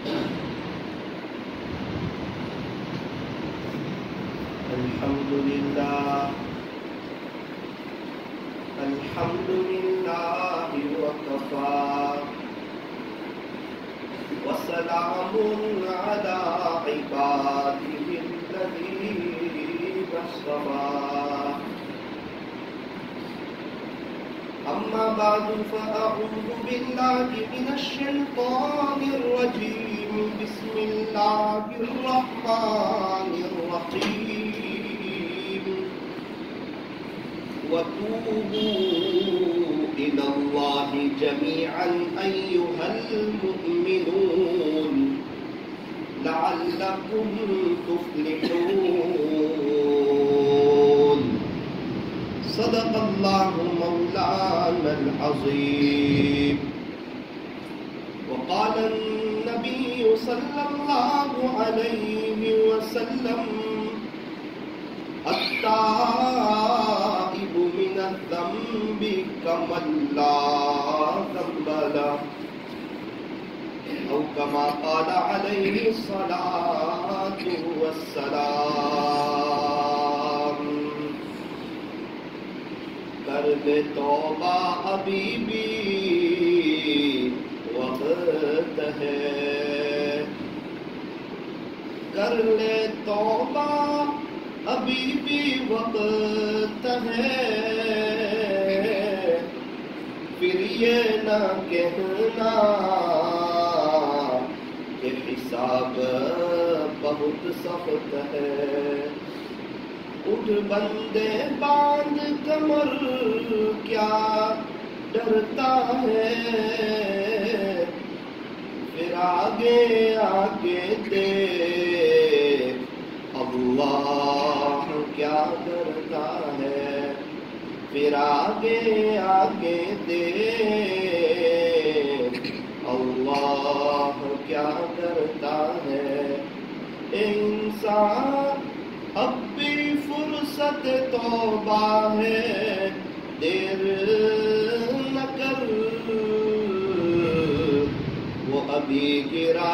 الحمد لله وكفى وسلام على عباده الذين اصطفى أما بعد فأعوذ بالله من الشيطان الرجيم بسم الله الرحمن الرحيم وتوبوا إلى الله جميعا أيها المؤمنون لعلكم تفلحون صدق الله مولانا العظيم وقال النبي صلى الله عليه وسلم التائب من الذنب كمن لا ذنب له أو كما قال عليه الصلاة والسلام کر لے توبہ ابھی بھی وقت ہے کر لے توبہ ابھی بھی وقت ہے پھر یہ نہ کہنا کہ حساب بہت سخت ہے اٹھ بندے باندھ کمر کیا ڈرتا ہے پھر آگے آگے دیکھ اللہ کیا کرتا ہے پھر آگے آگے دیکھ اللہ کیا کرتا ہے انسان اب بھی فرصت توبہ ہے دیر نہ کر وہ ابھی گرا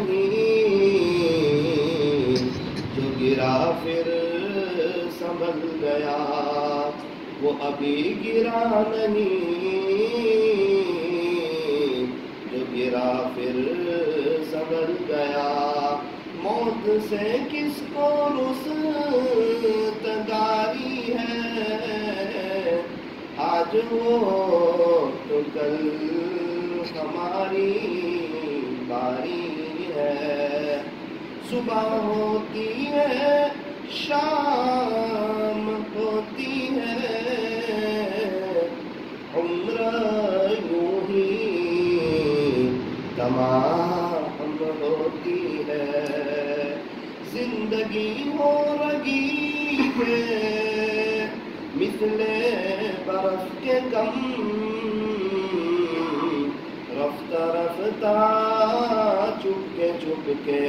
نہیں جو گرا پھر سنبھل گیا وہ ابھی گرا نہیں جو گرا پھر سنبھل گیا موت سے کس کو رستگاری ہے آج وہ تو کل ہماری باری ہے صبح ہوتی ہے شام ہوتی ہے عمر یوں ہی تمام ہوتی ہے زندگی ہو رہی ہے مثل برف کے کم رفتہ رفتہ چپ کے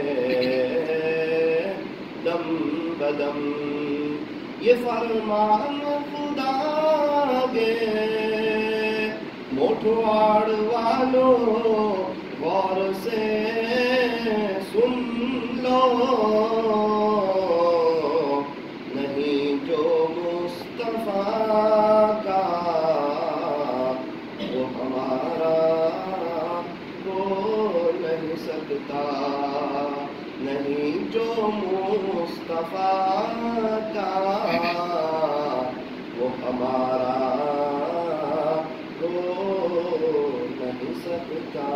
دم بدم یہ فرمان خدا گے موٹھواڑ والوں غور سے سن لو نہیں جو مصطفیٰ کا وہ ہمارا ہو نہیں سکتا نہیں جو مصطفیٰ کا وہ ہمارا ہو نہیں سکتا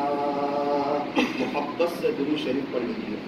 محبت سے درود شریف پڑھ لیجیے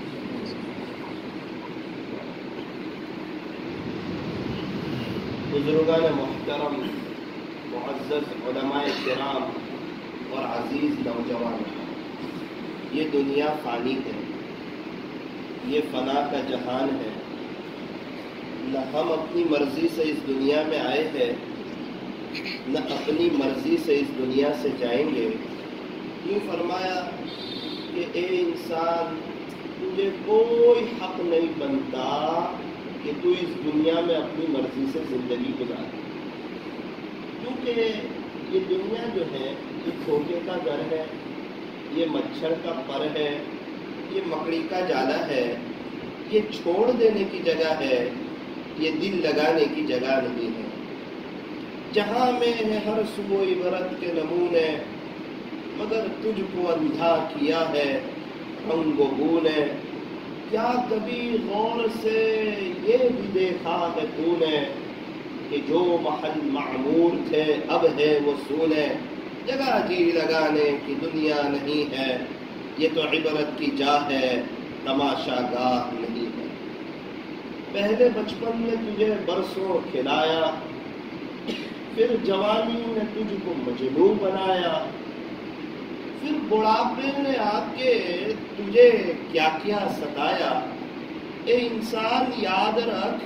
بزرگان محترم معزز علماء کرام اور عزیز نوجوان یہ دنیا فانی ہے یہ فنا کا جہان ہے نہ ہم اپنی مرضی سے اس دنیا میں آئے ہیں نہ اپنی مرضی سے اس دنیا سے جائیں گے یوں فرمایا کہ اے انسان تجھے کوئی حق نہیں بنتا کہ تو اس دنیا میں اپنی مرضی سے زندگی گزار کیونکہ یہ دنیا جو ہے یہ دھوکے کا گھر ہے یہ مچھر کا پر ہے، یہ مکڑی کا جالا ہے، یہ چھوڑ دینے کی جگہ ہے، یہ دل لگانے کی جگہ نہیں ہے۔ جہاں میں ہے ہر سو عبرت کے نمونے، مگر تجھ کو اندھا کیا ہے رنگ و بو نے۔ کیا کبھی غور سے یہ بھی دیکھا ہے تو نے کہ جو محل معمور تھے اب ہے وہ سونے۔ جگہ جی لگانے کی دنیا نہیں ہے، یہ تو عبرت کی جا ہے تماشا گاہ نہیں ہے۔ پہلے بچپن میں تجھے برسوں کھلایا، پھر جوانی نے تجھ کو مجنون بنایا، پھر بڑھاپے نے آ کے تجھے کیا کیا ستایا۔ اے انسان یاد رکھ،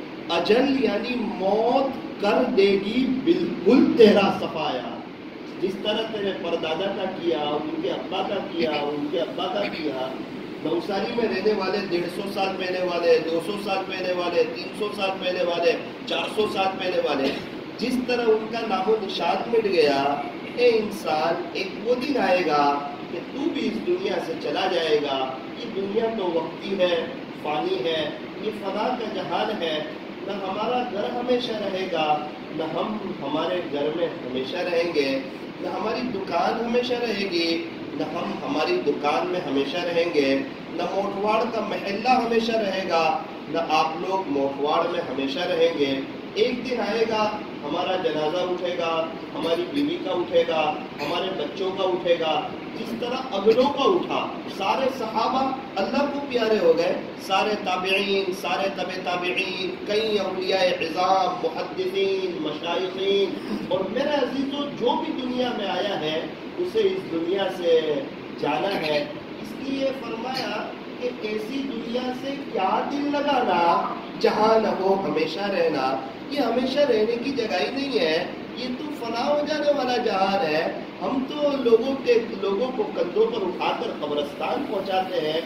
اجل یعنی موت کر دے گی بالکل تیرا صفایا۔ جس طرح تیرے پردادا کا کیا، ان کے ابا کا کیا، ان کے ابا کا کیا، نوساری میں رہنے والے 150 سال پہلے والے، 200 سال پہلے والے، 300 سال پہلے والے، 400 سال پہلے والے، جس طرح ان کا نام و نشان مٹ گیا، اے انسان ایک وہ دن آئے گا کہ تو بھی اس دنیا سے چلا جائے گا۔ یہ دنیا تو وقتی ہے، فانی ہے، یہ فنا کا جہان ہے۔ نہ ہمارا گھر ہمیشہ رہے گا، نہ ہم ہمارے گھر میں ہمیشہ رہیں گے، نہ ہماری دکان ہمیشہ رہے گی، نہ ہم ہماری دکان میں ہمیشہ رہیں گے، نہ موٹواڑ کا محلہ ہمیشہ رہے گا، نہ آپ لوگ موٹواڑ میں ہمیشہ رہیں گے۔ ایک دن آئے گا ہمارا جنازہ اٹھے گا، ہماری بیوی کا اٹھے گا، ہمارے بچوں کا اٹھے گا، جس طرح اگلوں کا اٹھا۔ سارے صحابہ اللہ کو پیارے ہو گئے، سارے تابعین، سارے تبع تابعین، کئی اولیاء عظام، محدثین، مشائخین، اور میرے عزیزوں جو بھی دنیا میں آیا ہے اسے اس دنیا سے جانا ہے۔ اس لیے فرمایا کہ ایسی دنیا سے کیا دل لگانا جہاں نہ ہو ہمیشہ رہنا۔ یہ ہمیشہ رہنے کی جگہ ہی نہیں ہے، یہ تو فنا ہو جانے والا جہان ہے۔ ہم تو لوگوں کو کندھوں پر اٹھا کر قبرستان پہنچاتے ہیں،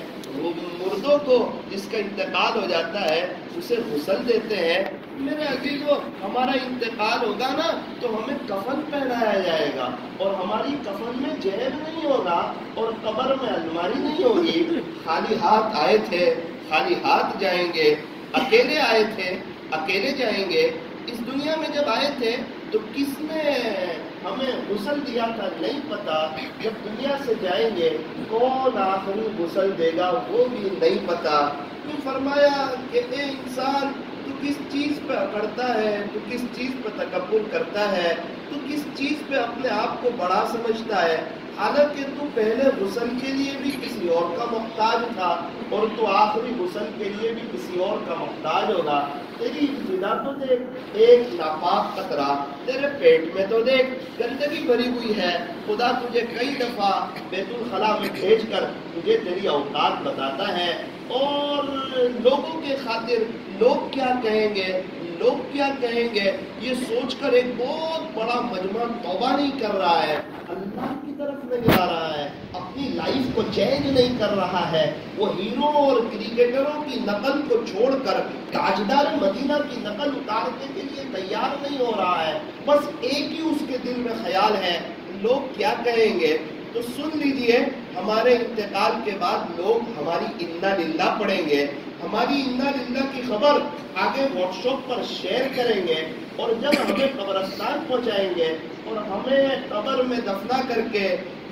مردوں کو جس کا انتقال ہو جاتا ہے اسے غسل دیتے ہیں۔ میرے عزیزو، ہمارا انتقال ہوگا نا تو ہمیں کفن پہنایا جائے گا، اور ہماری کفن میں جیب نہیں ہوگا، اور قبر میں الماری نہیں ہوگی۔ خالی ہاتھ آئے تھے، خالی ہاتھ جائیں گے، اکیلے آئے تھے، اکیلے جائیں گے۔ اس دنیا میں جب آئے تھے تو کس نے ہمیں غسل دیا تھا نہیں پتا، جب دنیا سے جائیں گے کون آخری غسل دے گا وہ بھی نہیں پتا۔ تو فرمایا کہ اے انسان، تو کس چیز پہ اکڑتا ہے، تو کس چیز پہ تکبر کرتا ہے، تو کس چیز پہ اپنے آپ کو بڑا سمجھتا ہے، حالانکہ تو پہلے غسل کے لیے بھی کسی اور کا محتاج تھا، اور تو آخری غسل کے لیے بھی کسی اور کا محتاج ہوگا۔ تیری ابتدا تو دیکھ، ایک ناپاک قطرہ تیرے پیٹ میں تو دیکھ، گندگی بھری ہوئی ہے۔ خدا تجھے کئی دفعہ بیت الخلا میں بھیج کر تجھے تیری اوقات بتاتا ہے، اور لوگوں کے خاطر لوگ کیا کہیں گے، لوگ کیا کہیں گے، یہ سوچ کر ایک بہت بڑا مجمع توبہ نہیں کر رہا ہے، اللہ کی طرف نہیں آ رہا ہے، اپنی لائف کو چینج نہیں کر رہا ہے۔ وہ ہیرو اور کرکٹروں کی نقل کو چھوڑ کر تاجدار مدینہ کی نقل اتارنے کے لیے تیار نہیں ہو رہا ہے۔ بس ایک ہی اس کے دل میں خیال ہے، لوگ کیا کہیں گے۔ تو سن لیجئے، ہمارے انتقال کے بعد لوگ ہماری انا للہ پڑھیں گے، ہماری انا للہ کی خبر آگے واٹس ایپ پر شیئر کریں گے، اور جب ہمیں قبرستان پہنچائیں گے اور ہمیں قبر میں دفنا کر کے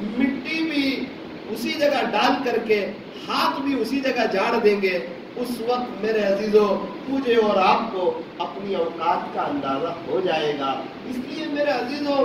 مٹی بھی اسی جگہ ڈال کر کے ہاتھ بھی اسی جگہ جاڑ دیں گے، اس وقت میرے عزیزو مجھے اور آپ کو اپنی اوقات کا اندازہ ہو جائے گا۔ اس لیے میرے عزیزو،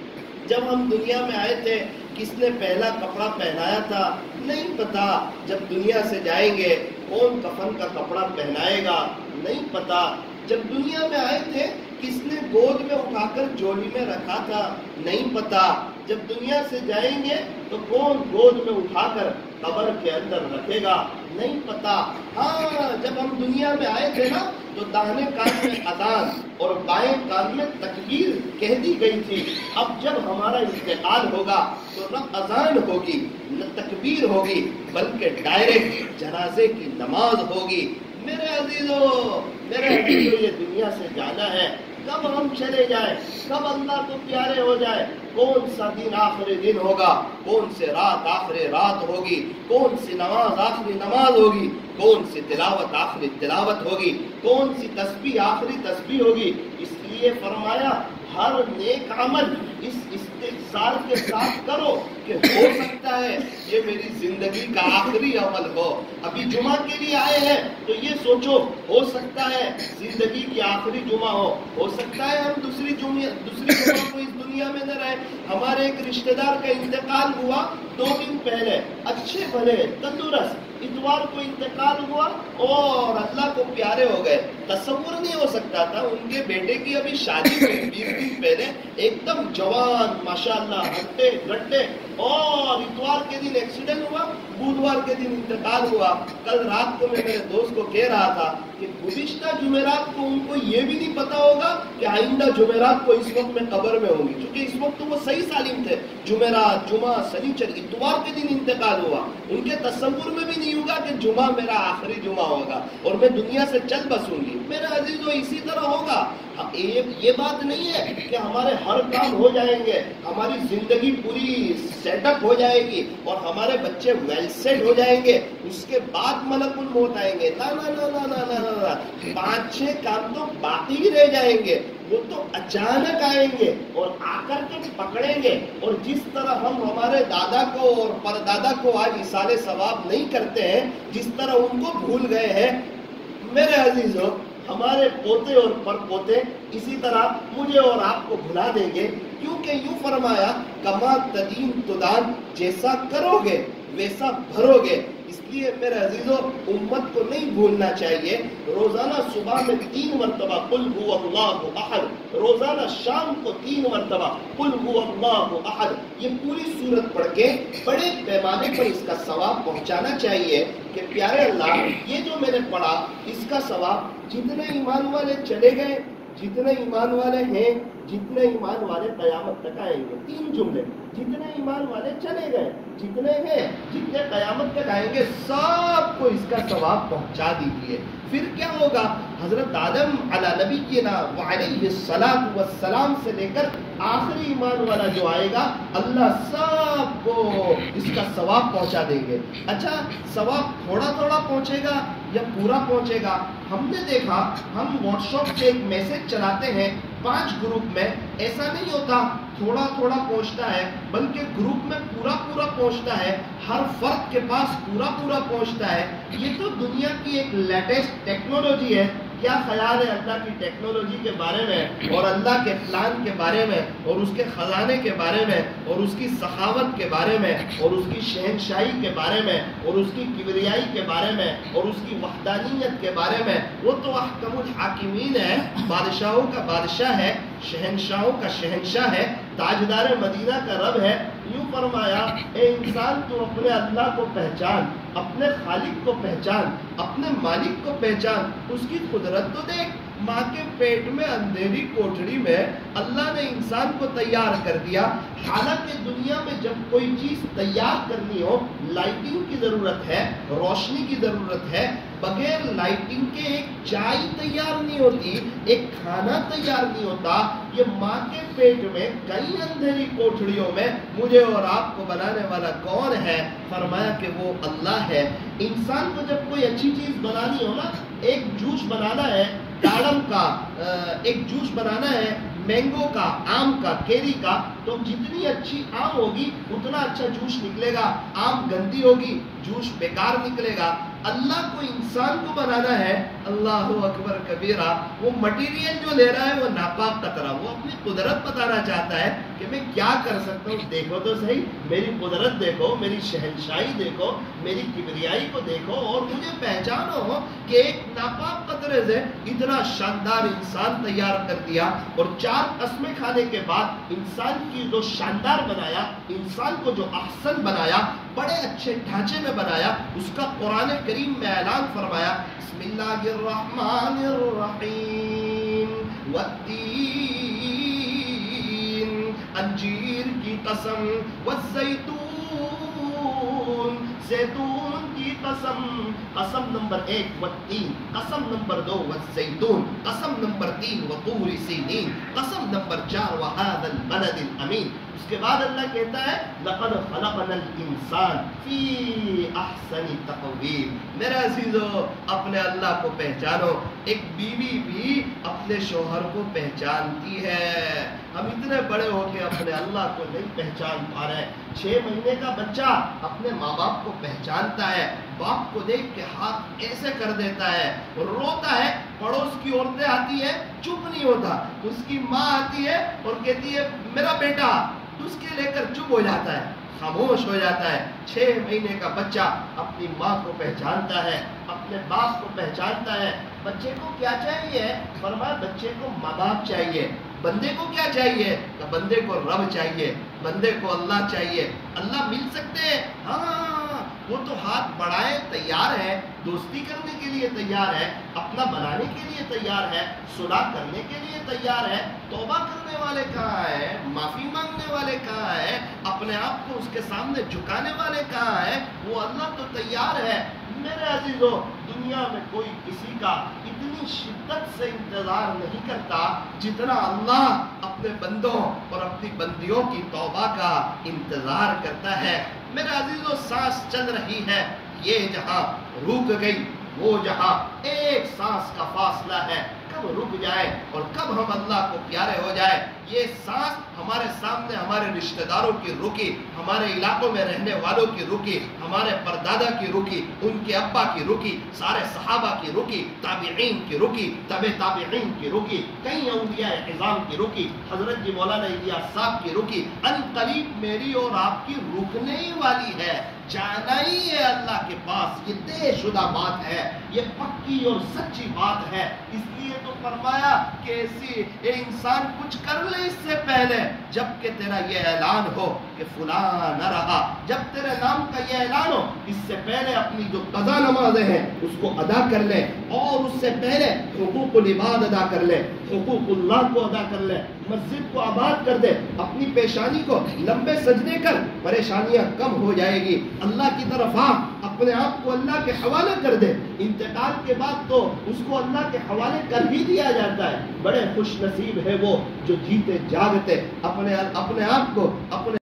جب ہم دنیا میں آئے تھے کس نے پہلا کپڑا پہنایا تھا نہیں پتا، جب دنیا سے جائیں گے کون کفن کا کپڑا پہنائے گا نہیں پتا، جب دنیا میں آئے تھے کس نے گود میں اٹھا کر جولی میں رکھا تھا نہیں پتا، جب دنیا سے جائیں گے تو کون گود میں اٹھا کر قبر کے اندر رکھے گا نہیں پتا۔ ہاں، جب ہم دنیا میں آئے تھے نا تو داہنے کان میں اذان اور بائیں کان میں تکبیر کہہ دی گئی تھی۔ اب جب ہمارا انتقال ہوگا تو نہ اذان ہوگی نہ تکبیر ہوگی، بلکہ ڈائریکٹ جنازے کی نماز ہوگی۔ میرے عزیزو، یہ دنیا سے جانا ہے، کب ہم چلے جائیں، کب اللہ کو پیارے ہو جائے، कौन सा दिन आखिरी दिन होगा, कौन से रात आखिरी रात होगी, कौन सी नमाज आखिरी नमाज होगी, कौन सी तिलावत आखिरी तिलावत होगी, कौन सी तस्बीह आखिरी तस्बीह होगी। इसलिए फरमाया हर नेक अमल इस इस्तिग़फ़ार के साथ करो कि हो सकता है ये मेरी जिंदगी का आखिरी अमल हो। अभी जुमा के लिए आए हैं तो ये सोचो, हो सकता है जिंदगी की आखिरी जुमा हो सकता है हम दूसरी जुमा को इस दुनिया में न रहे। हमारे एक रिश्तेदार का इंतकाल हुआ 2 दिन पहले, अच्छे भले तंदुरुस्त, इतवार को इंतकाल हुआ और अल्लाह को प्यारे हो गए। तसव्वुर नहीं हो सकता था, उनके बेटे की अभी शादी हुई 20 दिन पहले, एकदम जवान माशाअल्लाह, हट्टे गट्टे, और इतवार के दिन एक्सीडेंट हुआ, बुधवार के दिन इंतकाल हुआ। कल रात को मैं मेरे दोस्त को कह रहा था कि गुज़िश्ता जुमेरात को उनको ये भी नहीं पता होगा कि आइंदा जुमेरात को इस वक्त में कब्र में होंगी, क्योंकि इस वक्त तो वो सही सालिम थे। जुमेरात, जुमा, शनिचर, इतवार के दिन इंतकाल हुआ, उनके तसव्वुर में भी नहीं होगा कि जुमा मेरा आखिरी जुमा होगा और मैं दुनिया से चल बसूंगी। मेरे अजीजों, इसी तरह होगा। ये बात नहीं है कि हमारे हर काम हो जाएंगे, हमारी जिंदगी पूरी सेटअप हो जाएगी और हमारे बच्चे वेल सेट हो जाएंगे, उसके बाद मलकुल मौत आएंगे। ना ना ना ना ना ना ना, 5-6 काम तो बाकी ही रह जाएंगे, वो तो अचानक आएंगे और आकर के पकड़ेंगे। और जिस तरह हम हमारे दादा को और परदादा को आज इसाले सवाब नहीं करते हैं, जिस तरह उनको भूल गए हैं, मेरे अजीजों, हमारे पोते और परपोते इसी तरह मुझे और आपको भुला देंगे, क्योंकि यूं फरमाया कमा तदीन तुदान, जैसा करोगे वैसा भरोगे। इसलिए मेरे अजीजों, उम्मत को नहीं भूलना चाहिए। रोजाना सुबह में 3 मरतबा कुल हुवल्लाहु अहद, रोजाना शाम को 3 मरतबा कुल हुवल्लाहु अहद, ये पूरी सूरत पढ़ के बड़े पैमाने पर इसका सवाब पहुंचाना चाहिए कि प्यारे अल्लाह, ये जो मैंने पढ़ा इसका सवाब जितने ईमान वाले चले गए, जितने ईमान वाले हैं, जितने ईमान वाले कयामत तक आएंगे, 3 जुमले, जितने ईमान वाले चले गए, जितने हैं, जितने कयामत तक आएंगे, सबको इसका सवाब पहुंचा दीजिए। फिर क्या होगा? हजरत आदम अला नबीना व अलैहिस्सलातु वस्सलाम से लेकर आखिरी ईमान वाला जो आएगा, अल्लाह सबको इसका सवाब पहुंचा देंगे। अच्छा, सवाब थोड़ा थोड़ा पहुंचेगा या पूरा पहुंचेगा? हमने देखा, हम व्हाट्सएप से एक मैसेज चलाते हैं 5 ग्रुप में, ऐसा नहीं होता थोड़ा थोड़ा पहुंचता है, बल्कि ग्रुप में पूरा पूरा पहुंचता है, हर फर्द के पास पूरा पूरा पहुंचता है। ये तो दुनिया की एक लेटेस्ट टेक्नोलॉजी है। क्या ख्याल है अल्लाह की टेक्नोलॉजी के बारे में और अल्लाह के प्लान के बारे में और उसके खजाने के बारे में और उसकी सखावत के बारे में और उसकी शहनशाही के बारे में और उसकी किबरियाई के बारे में और उसकी वहदानियत के बारे में? वो तो अहकमुल हाकिमीन है, बादशाहों का बादशाह है, शहनशाहों का शहनशाह है, ताजदार मदीना का रब है। यूं फरमाया, ए इंसान, तू अपने अल्लाह को पहचान, अपने खालिक को पहचान, अपने मालिक को पहचान, उसकी कुदरत तो देख। माँ के पेट में अंधेरी कोठरी में अल्लाह ने इंसान को तैयार कर दिया। हालांकि दुनिया में जब कोई चीज तैयार करनी हो, लाइटिंग की जरूरत है, रोशनी की जरूरत है। बगैर लाइटिंग के एक चाय तैयार नहीं होती, एक खाना तैयार नहीं होता। ये माँ के पेट में कई अंधेरी कोठरियों में मुझे और आपको बनाने वाला कौन है? फरमाया कि वो अल्लाह है। इंसान को जब कोई अच्छी चीज बनानी हो ना, एक जूस बनाना है दाड़म का, एक जूस बनाना है मैंगो का, आम का, केरी का, तो जितनी अच्छी आम होगी उतना अच्छा जूस निकलेगा। आम गंदी होगी, जूस बेकार निकलेगा। अल्लाह को इंसान को बनाना है, अल्लाहु अकबर कबीरा, वो मटेरियल जो ले रहा है वो नापाक कतरा, वो अपनी कुदरत बताना चाहता है कि मैं क्या कर सकता हूँ। देखो तो सही, मेरी कुदरत देखो, मेरी शहनशाही देखो, मेरी किबरियाई को देखो और मुझे पहचानो कि एक नापाक कतरे से इतना शानदार इंसान तैयार कर दिया। और 4 कस्में खाने के बाद इंसान की जो शानदार बनाया, इंसान को जो अहसन बनाया, बड़े अच्छे ढांचे में बनाया, उसका कुरान करीम में ऐलान फरमाया, बिस्मिल्लाहिर्रहमानिर्रहीम, वत्तीन, अंजीर की कसम, वज़ैतून, ज़ैतून की कसम। कसम नंबर 1 वत्तीन, कसम नंबर 2 वज़ैतून, कसम नंबर 3 वतूर सीनीन, कसम नंबर 4 वहादल बलदिल अमीन। اس کے بعد اللہ کہتا ہے لقد خلقنا الانسان فی احسن تقویم. میرے عزیزو اپنے اللہ کو پہچانو. ایک بیوی بھی اپنے شوہر کو پہچانتی ہے. ہم اتنے بڑے ہو کے اپنے اللہ کو نہیں پہچان پا رہے. 6 مہینے کا بچہ اپنے ماں باپ کو پہچانتا ہے. باپ کو دیکھ کے ہاتھ ایسے کر دیتا ہے, روتا ہے. پڑوس کی عورتیں آتی ہے, چپ نہیں ہوتا. اس کی ماں آتی ہے اور کہتی ہے میرا بیٹا, اس کے لے کر چپ ہو جاتا ہے, خاموش ہو جاتا ہے. 6 مہینے کا بچہ اپنی ماں کو پہچانتا ہے, اپنے باپ کو پہچانتا ہے. بچے کو کیا چاہیے؟ فرمایا بچے کو ماں باپ چاہیے. بندے کو کیا چاہیے؟ کہ بندے کو رب چاہیے, بندے کو اللہ چاہیے. اللہ مل سکتے ہیں, ہاں وہ تو ہاتھ بڑھائے تیار ہے, دوستی کرنے کے لیے تیار ہے, اپنا بنانے کے لیے تیار ہے, صلح کرنے کے لیے تیار ہے. توبہ کرنے والے کہاں ہے؟ معافی مانگنے والے کہاں ہے؟ اپنے آپ کو اس کے سامنے جھکانے والے کہاں ہے؟ وہ اللہ تو تیار ہے. میرے عزیزو دنیا میں کوئی کسی کا اتنی شدت سے انتظار نہیں کرتا جتنا اللہ اپنے بندوں اور اپنی بندیوں کی توبہ کا انتظار کرتا ہے. میرے عزیزو سانس چل رہی ہے, یہ جہاں رک گئی, وہ جہاں ایک سانس کا فاصلہ ہے, کب رک جائے اور کب ہم اللہ کو پیارے ہو جائے. یہ سانس ہمارے سامنے ہمارے رشتہ داروں کی رکی, ہمارے علاقوں میں رہنے والوں کی رکی, ہمارے پردادا کی رکی, ان کے ابا کی رکی, سارے صحابہ کی رکی, تابعین کی رکی, تبع تابعین کی رکی, کئی اولیاء اعظام کی رکی, حضرت جی مولانا الیاس صاحب کی رکی. ان قریب میری اور آپ کی رکنے ہی والی ہے, جانا ہی ہے اللہ کے پاس. یہ طے شدہ بات ہے, یہ پکی اور سچی بات ہے. اس لیے تو فرمایا کہ ایسی انسان کچھ کر لے اس سے پہلے, جب کہ تیرا یہ اعلان ہو کہ فلاں نہ رہا, جب تیرے نام کا یہ اعلان ہو, اس سے پہلے اپنی جو قضا نمازیں ہیں اس کو ادا کر لے, اور اس سے پہلے حقوق العباد ادا کر لے, حقوق اللہ کو ادا کر لے, مسجد کو آباد کر دے, اپنی پیشانی کو لمبے سجدے کر, پریشانیاں کم ہو جائے گی. اللہ کی طرف آ, اپنے آپ کو اللہ کے حوالے کر دے. انتقال کے بعد تو اس کو اللہ کے حوالے کر ہی دیا جاتا ہے. بڑے خوش نصیب ہے وہ جو جیتے جاگتے اپنے آپ کو اپنے